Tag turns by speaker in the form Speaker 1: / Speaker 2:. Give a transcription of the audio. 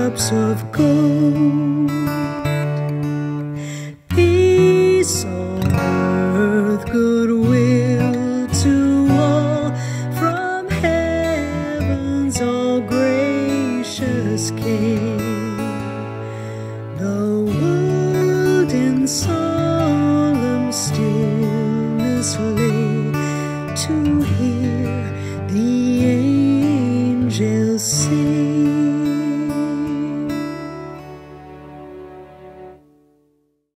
Speaker 1: cups of gold. Peace on earth, goodwill to all, from heaven's all gracious King.